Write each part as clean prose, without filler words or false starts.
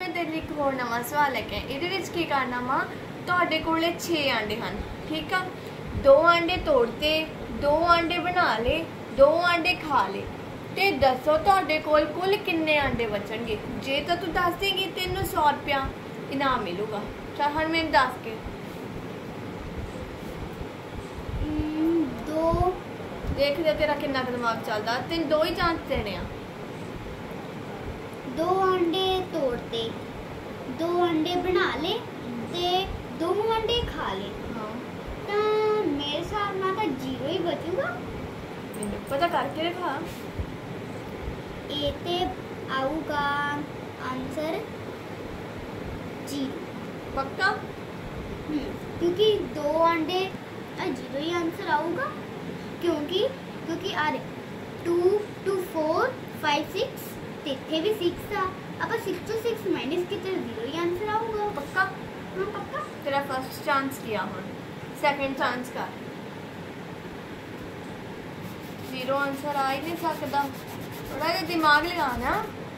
मैं तेरे लिए एक होर नवा सवाल लेके आई। इहदे विच की करना वा, तुहाडे कोले 6 आंडे हैं, ठीक आ। 2 आंडे तोड़ते, 2 आंडे बना ले, 2 आंडे खा ले, ते दसो तुहाडे कोल कुल किन्ने आंडे बचणगे। जे तो तू दस देगी तेनू 100 रुपया इनाम मिलूगा। चल हुण मैनू दस के। 2 देख ले तेरा कितना दिमाग चलदा। तेन 2 ही चांस देने आ। 2 अंडे तोड़ते, 2 अंडे बना ले ते 2 अंडे खा ले। हाँ, तो मेरे हिसाब नाल तो 0 ही बचूगा। मैनू पता करके रखा। ए ते आऊगा आंसर 0। पक्का? क्योंकि 2 अंडे 0 ही आंसर आऊगा। क्योंकि अरे 2 2 4 5 6 इतने भी 6 था। अब 6 to 6 माइनस कितने 0 ही आंसर आऊगा। पक्का? हाँ पक्का। तेरा फर्स्ट चांस किया हुण, सेकंड चांस कर। 0 आंसर आ ही नहीं सकता, थोड़ा जिहा दिमाग लगाना।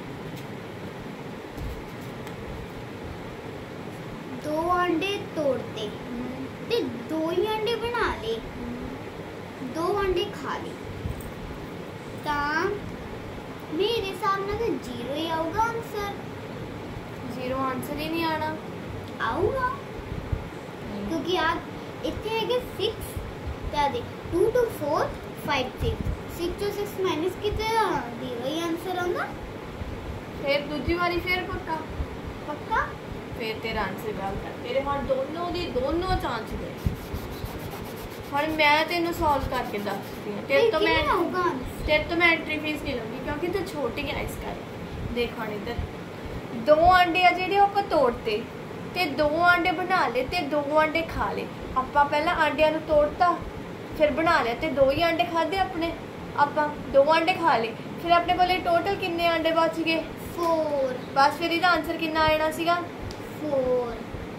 2 अंडे तोड़ते ते 2 ही अंडे बना ले, 2 अंडे खा ले, ता मेरे हिसाब नाल 0 ही आऊगा आंसर। 0 आंसर ही नहीं आना। आऊगा क्योंकि आज इतने है कि 6 क्या दे 2 2 4 5 6 to 6 माइनस कितने 0 ही आंसर आऊगा। फिर दूसरी बारी फिर पक्का? पक्का। फिर तेरा आंसर गलत है। तेरे हुण दोनों चांस दे। हुण मैं तेनू सॉल्व करके दसदी हां। तेरे तो मैं एंट्री फीस नहीं लूंगी क्योंकि तू छोटी है इस कर। देख हुण इधर 2 अंडे आ जिहड़े आपां तोड़ते ते 2 अंडे बना ले ते 2 अंडे खा ले। आपां पहला अंडियां नू तोड़ता, फिर बना लिया ते 2 ही अंडे खाधे अपने। आपां 2 अंडे खा ले, फिर अपने कोले टोटल किन्ने अंडे बच गए? 4। बस फिर इहदा आंसर कितना आना सीगा? 4।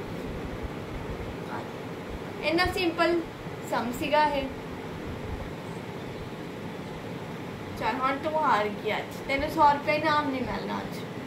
इन्ना सिंपल सम सीगा ये। चल हुण तू हार गई। अज तेनू 100 रुपया इनाम नहीं मिलना। अज